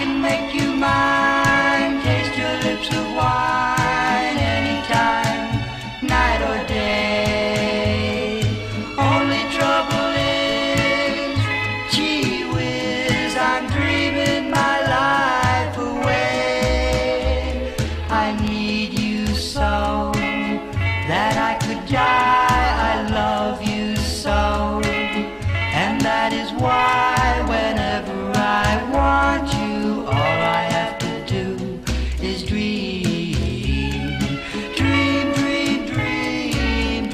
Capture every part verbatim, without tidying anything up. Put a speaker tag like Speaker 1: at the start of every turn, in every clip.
Speaker 1: can make you mine, taste your lips of wine anytime, night or day. Only trouble is, gee whiz, I'm dreaming my life away. I need you so that I could die. I love you so, and that is why whenever I want you, all I have to do is dream, dream, dream, dream,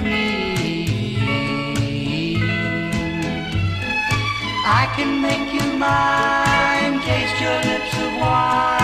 Speaker 1: dream. I can make you mine, taste your lips of wine